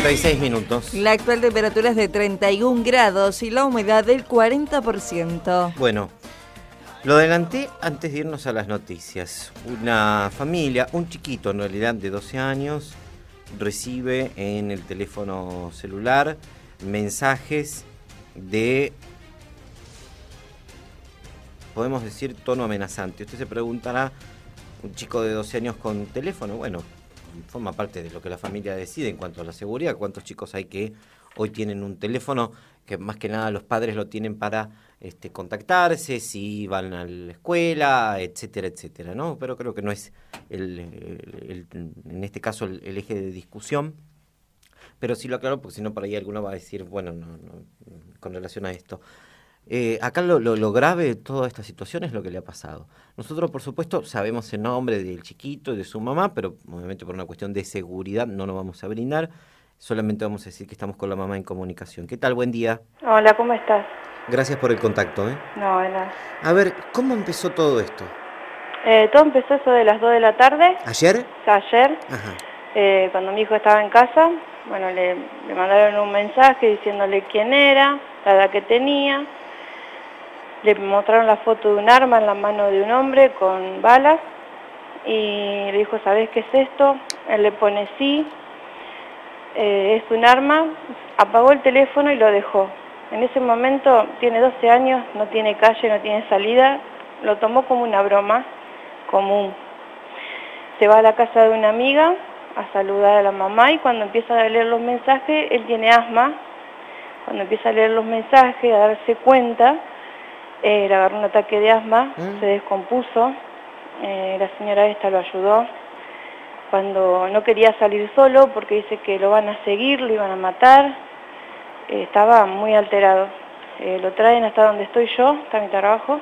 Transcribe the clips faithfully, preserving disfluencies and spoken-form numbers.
treinta y seis minutos. La actual temperatura es de treinta y un grados y la humedad del cuarenta por ciento. Bueno, lo adelanté antes de irnos a las noticias. Una familia, un chiquito en realidad de doce años, recibe en el teléfono celular mensajes de, podemos decir, tono amenazante. Usted se preguntará, un chico de doce años con teléfono, bueno, forma parte de lo que la familia decide en cuanto a la seguridad. ¿Cuántos chicos hay que hoy tienen un teléfono que más que nada los padres lo tienen para este, contactarse, si van a la escuela, etcétera, etcétera, ¿no? Pero creo que no es, el, el, el, en este caso, el, el eje de discusión. Pero sí lo aclaro porque si no por ahí alguno va a decir, bueno, no, no, con relación a esto. Eh, acá lo, lo, lo grave de toda esta situación es lo que le ha pasado. Nosotros, por supuesto, sabemos el nombre del chiquito y de su mamá, pero obviamente por una cuestión de seguridad no nos vamos a brindar. Solamente vamos a decir que estamos con la mamá en comunicación. ¿Qué tal? Buen día. Hola, ¿cómo estás? Gracias por el contacto, ¿eh? No, de nada. A ver, ¿cómo empezó todo esto? Eh, todo empezó eso de las dos de la tarde. ¿Ayer? Ayer, Ajá. eh, cuando mi hijo estaba en casa. Bueno, le, le mandaron un mensaje diciéndole quién era, la edad que tenía. Le mostraron la foto de un arma en la mano de un hombre con balas y le dijo, ¿sabés qué es esto? Él le pone sí, eh, es un arma, apagó el teléfono y lo dejó. En ese momento tiene doce años, no tiene calle, no tiene salida, lo tomó como una broma común. Se va a la casa de una amiga a saludar a la mamá y cuando empieza a leer los mensajes, él tiene asma, cuando empieza a leer los mensajes, a darse cuenta, Eh, le agarró un ataque de asma, ¿Mm? se descompuso, eh, la señora esta lo ayudó, cuando no quería salir solo porque dice que lo van a seguir, lo iban a matar, eh, estaba muy alterado, eh, lo traen hasta donde estoy yo, está mi trabajo,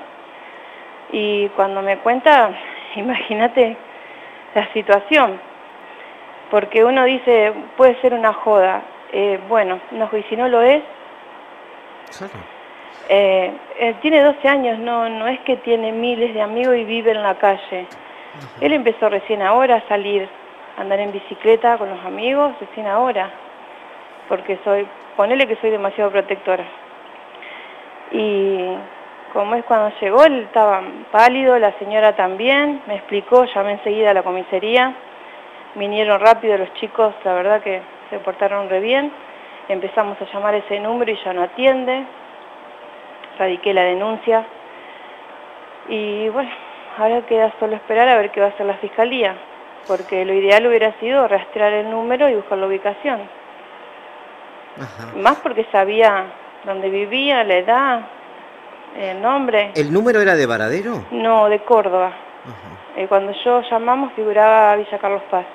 y cuando me cuenta, imagínate la situación, porque uno dice, puede ser una joda, eh, bueno, no, y si no lo es, claro. Eh, él tiene doce años, no, no es que tiene miles de amigos y vive en la calle. Uh-huh. Él empezó recién ahora a salir, a andar en bicicleta con los amigos, recién ahora, porque soy, ponele que soy demasiado protectora. Y como es cuando llegó, él estaba pálido, la señora también, me explicó, llamé enseguida a la comisaría, vinieron rápido los chicos, la verdad que se portaron re bien, empezamos a llamar ese número y ya no atiende. Radiqué la denuncia y bueno, ahora queda solo esperar a ver qué va a hacer la fiscalía, porque lo ideal hubiera sido rastrear el número y buscar la ubicación. Ajá. Más porque sabía dónde vivía, la edad, el nombre. ¿El número era de Varadero? No, de Córdoba. Eh, cuando yo llamamos figuraba Villa Carlos Paz.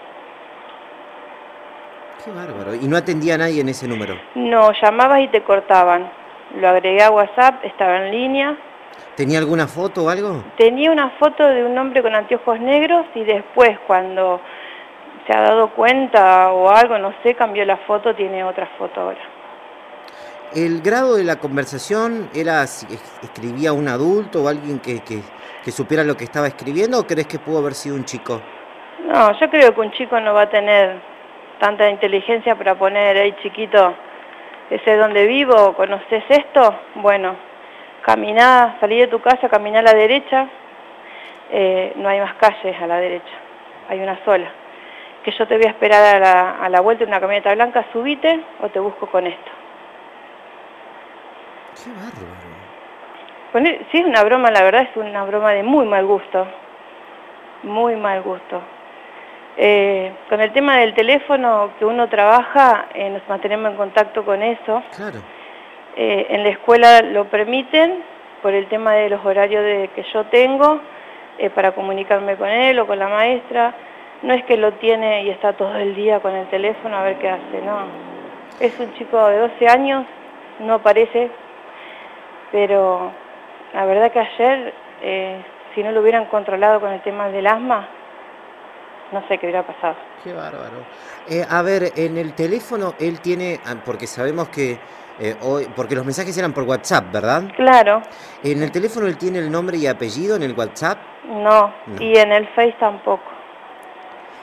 Qué bárbaro. ¿Y no atendía a nadie en ese número? No, llamabas y te cortaban. Lo agregué a WhatsApp, estaba en línea. ¿Tenía alguna foto o algo? Tenía una foto de un hombre con anteojos negros y después cuando se ha dado cuenta o algo, no sé, cambió la foto, tiene otra foto ahora. ¿El grado de la conversación era si escribía un adulto o alguien que, que, que supiera lo que estaba escribiendo o crees que pudo haber sido un chico? No, yo creo que un chico no va a tener tanta inteligencia para poner, hey chiquito, ¿sé dónde vivo? ¿Conoces esto? Bueno, caminá, salí de tu casa, caminá a la derecha, eh, no hay más calles a la derecha, hay una sola. Que yo te voy a esperar a la, a la vuelta de una camioneta blanca, subite o te busco con esto. ¡Qué bárbaro! Poner, sí, es una broma, la verdad es una broma de muy mal gusto, muy mal gusto. Eh, con el tema del teléfono que uno trabaja, eh, nos mantenemos en contacto con eso. Claro. Eh, en la escuela lo permiten por el tema de los horarios de, que yo tengo eh, para comunicarme con él o con la maestra. No es que lo tiene y está todo el día con el teléfono a ver qué hace, no. Es un chico de doce años, no parece, pero la verdad que ayer, eh, si no lo hubieran controlado con el tema del asma, no sé qué hubiera pasado. Qué bárbaro. Eh, a ver, en el teléfono él tiene, porque sabemos que eh, hoy, porque los mensajes eran por WhatsApp, ¿verdad? Claro. ¿En el teléfono él tiene el nombre y apellido en el WhatsApp? No, no. Y en el Face tampoco.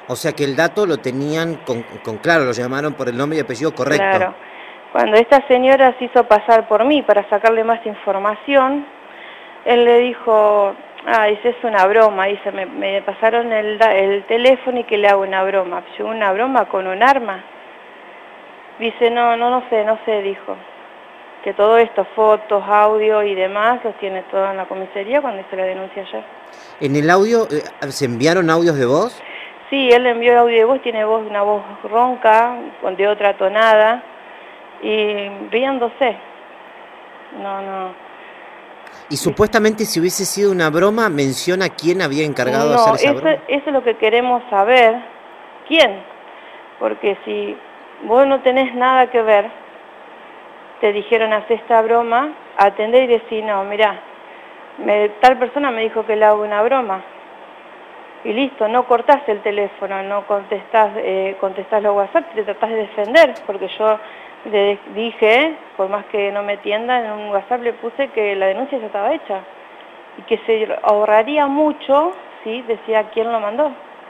O sea que el dato lo tenían con, con claro, lo llamaron por el nombre y apellido correcto. Claro. Cuando esta señora se hizo pasar por mí para sacarle más información, él le dijo, ah, dice, es una broma, dice, me, me pasaron el, el teléfono y que le hago una broma. Yo, ¿una broma con un arma? Dice, no, no, no sé, no sé, dijo. Que todo esto, fotos, audio y demás, los tiene todo en la comisaría cuando hice la denuncia ayer. ¿En el audio, eh, se enviaron audios de voz? Sí, él le envió el audio de voz, tiene voz, una voz ronca, con de otra tonada, y riéndose. No, no. Y supuestamente si hubiese sido una broma, menciona quién había encargado no, de hacer esa eso, broma. eso es lo que queremos saber. ¿Quién? Porque si vos no tenés nada que ver, te dijeron hacer esta broma, atender y decir, no, mirá, me, tal persona me dijo que le hago una broma. Y listo, no cortás el teléfono, no contestás, eh, contestás los WhatsApp, te tratás de defender, porque yo le dije, por más que no me tienda, en un WhatsApp le puse que la denuncia ya estaba hecha y que se ahorraría mucho si decía quién lo mandó.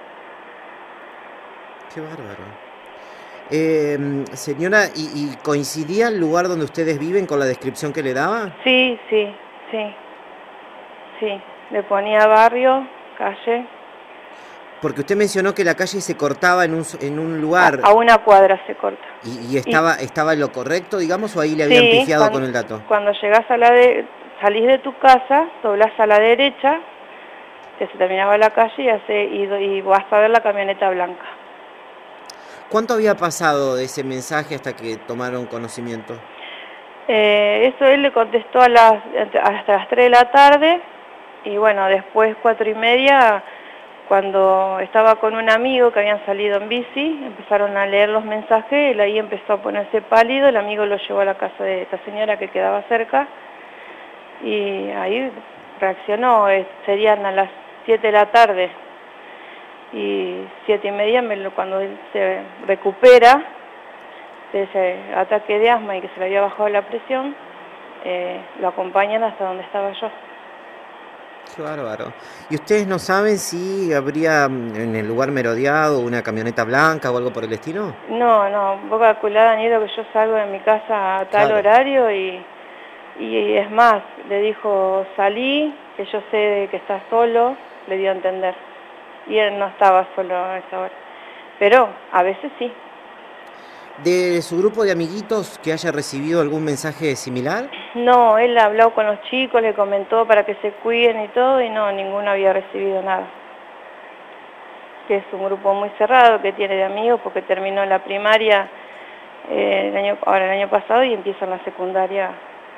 Qué bárbaro. Eh, señora, ¿y, ¿y coincidía el lugar donde ustedes viven con la descripción que le daba? Sí, sí, sí, sí, le ponía barrio, calle. Porque usted mencionó que la calle se cortaba en un, en un lugar. A, a una cuadra se corta. ¿Y, y estaba, y, estaba en lo correcto, digamos, o ahí le habían sí, pifiado cuando, con el dato? Cuando llegás a la de, salís de tu casa, doblás a la derecha, que se terminaba la calle y, hace, y, y vas a ver la camioneta blanca. ¿Cuánto había pasado de ese mensaje hasta que tomaron conocimiento? Eh, eso él le contestó a las, hasta las tres de la tarde y bueno, después cuatro y media, cuando estaba con un amigo que habían salido en bici, empezaron a leer los mensajes, él ahí empezó a ponerse pálido, el amigo lo llevó a la casa de esta señora que quedaba cerca y ahí reaccionó, serían a las siete de la tarde y siete y media me lo, cuando él se recupera de ese ataque de asma y que se le había bajado la presión, eh, lo acompañan hasta donde estaba yo. Qué bárbaro. ¿Y ustedes no saben si habría en el lugar merodeado una camioneta blanca o algo por el estilo? No, no, vos calculá, Danielo, que yo salgo de mi casa a tal claro. horario y, y es más, le dijo, salí, que yo sé que estás solo, le dio a entender. Y él no estaba solo a esa hora. Pero a veces sí. ¿De su grupo de amiguitos que haya recibido algún mensaje similar? No, él habló con los chicos, le comentó para que se cuiden y todo, y no, ninguno había recibido nada. Que es un grupo muy cerrado que tiene de amigos porque terminó la primaria eh, el año, ahora el año pasado y empiezan la secundaria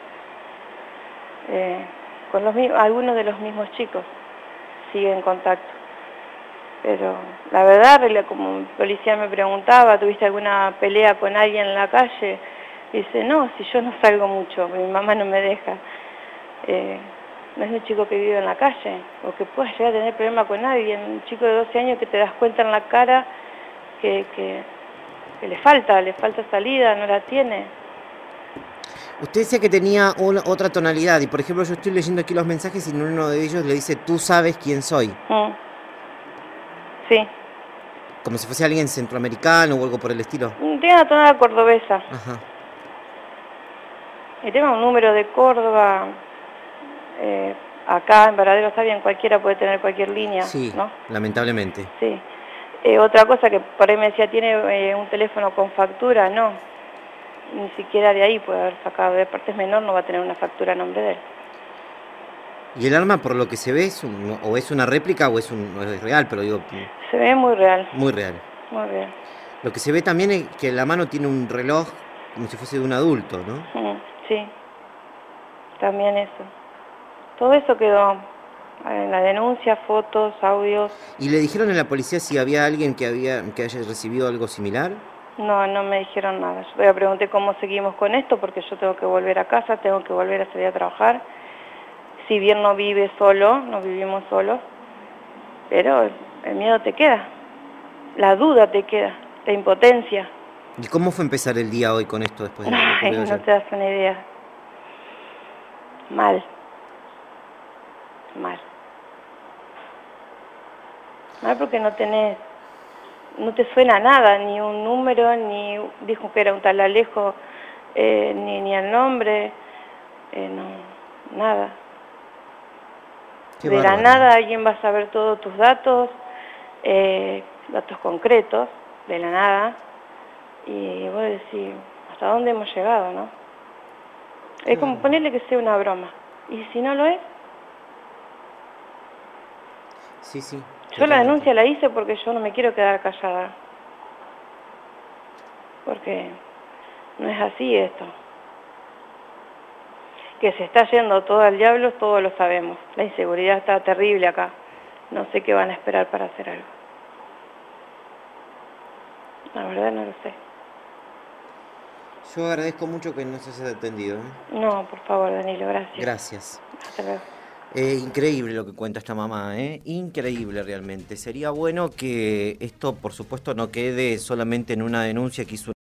eh, con los algunos de los mismos chicos siguen en contacto. Pero la verdad, como el policía me preguntaba, ¿tuviste alguna pelea con alguien en la calle? Dice, no, si yo no salgo mucho, mi mamá no me deja. Eh, no es un chico que vive en la calle, o que pueda llegar a tener problema con alguien. Un chico de doce años que te das cuenta en la cara que, que, que le falta, le falta salida, no la tiene. Usted decía que tenía una, otra tonalidad, y por ejemplo yo estoy leyendo aquí los mensajes y en uno de ellos le dice, tú sabes quién soy. Mm. Sí. Como si fuese alguien centroamericano o algo por el estilo. Tiene una tonada cordobesa. Ajá. Y tengo un número de Córdoba. Eh, acá en Varadero está bien, cualquiera puede tener cualquier línea, sí, ¿no? Lamentablemente. Sí. Eh, otra cosa que por ahí me decía, ¿tiene eh, un teléfono con factura? No. Ni siquiera de ahí puede haber sacado. De parte es menor, no va a tener una factura a nombre de él. ¿Y el arma, por lo que se ve, es un, o es una réplica o es, un, o es real? Pero digo... Se ve muy real. Muy real. Muy real. Lo que se ve también es que en la mano tiene un reloj como si fuese de un adulto, ¿no? Mm, sí. También eso. Todo eso quedó en la denuncia, fotos, audios. ¿Y le dijeron a la policía si había alguien que, había, que haya recibido algo similar? No, no me dijeron nada. Yo le pregunté cómo seguimos con esto porque yo tengo que volver a casa, tengo que volver a salir a trabajar. Si bien no vive solo, no vivimos solos, pero el miedo te queda, la duda te queda, la impotencia. ¿Y cómo fue empezar el día hoy con esto después de lo que Ay, ocurrió no ayer? te das una idea. Mal. Mal. Mal porque no tenés no te suena nada, ni un número, ni dijo que era un tal Alejo, eh, ni, ni el nombre, eh, no, nada. Qué de bárbaro. la nada alguien va a saber todos tus datos, eh, datos concretos, de la nada, y vos decís, ¿hasta dónde hemos llegado, no? Qué Es como bárbaro. ponerle que sea una broma, y si no lo es, Sí, sí. yo la totalmente. denuncia la hice porque yo no me quiero quedar callada, porque no es así esto. Que se está yendo todo al diablo, todos lo sabemos. La inseguridad está terrible acá. No sé qué van a esperar para hacer algo. La verdad no lo sé. Yo agradezco mucho que nos hayas atendido. ¿eh? No, por favor, Danilo, gracias. Gracias. Hasta luego. Eh, increíble lo que cuenta esta mamá, ¿eh? Increíble realmente. Sería bueno que esto, por supuesto, no quede solamente en una denuncia que hizo